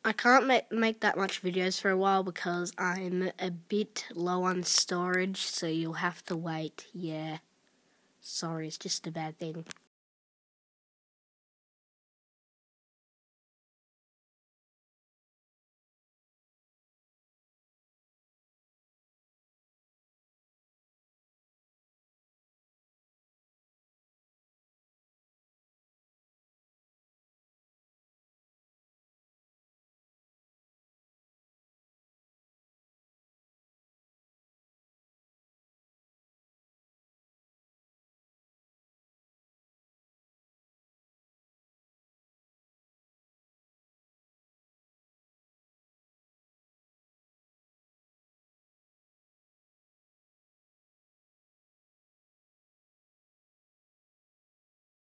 I can't make that much videos for a while because I'm a bit low on storage, so you'll have to wait. Yeah. Sorry, it's just a bad thing.